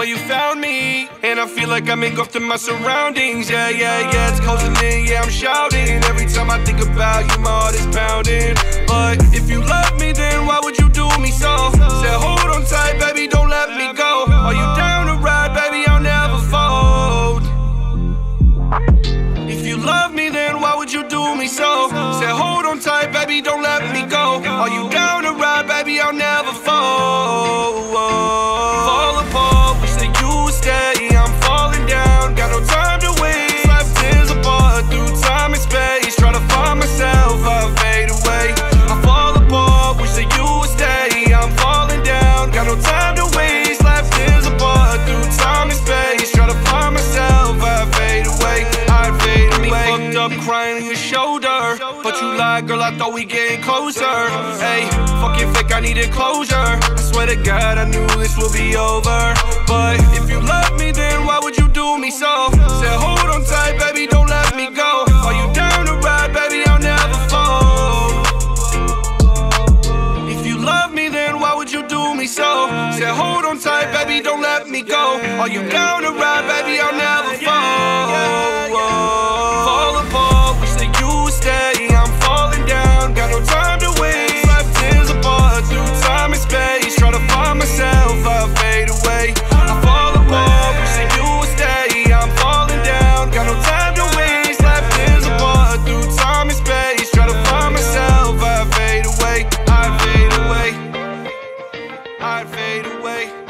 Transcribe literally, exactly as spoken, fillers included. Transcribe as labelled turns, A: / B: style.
A: where you found me, and I feel like I'm engulfed in my surroundings. Yeah, yeah, yeah, it's closing in, yeah, I'm shouting. Every time I think about you, my heart is pounding. But if you love me, then why would you do me so? Said hold on tight, baby, don't let me go. Are you down to ride, baby, I'll never fold. If you love me, then why would you do me so? Said hold on tight, baby, don't let me go. Are you down to ride, baby, I'll never fold. Fall apart, wish that you would stay. I'm falling down, got no time to waste. Life tears apart through time and space. Try to find myself, I fade away. I fall apart, wish that you would stay. I'm falling down, got no time to waste. Life tears apart through time and space. Try to find myself, I fade away. I fade away. Fucked up crying on your shoulder, but you lied, girl, I thought we getting closer. Hey, fucking fake, I needed closure. I swear to God, I knew this would be over. But if you love me, then why would you do me so? Said hold on tight, baby, don't let me go. Are you down to ride, baby, I'll never fold. If you love me, then why would you do me so? Said hold on tight, baby, don't let me go. Are you down to ride, baby, I'll never fold. Fall apart, wish that you would stay. I'm falling down, got no time to waste. Life tears apart through time and space. Try to find myself, I fade away. I fall apart, wish that you would stay. I'm falling down, got no time to waste. Life tears apart through time and space. Try to find myself, I fade away. I fade away. I fade away.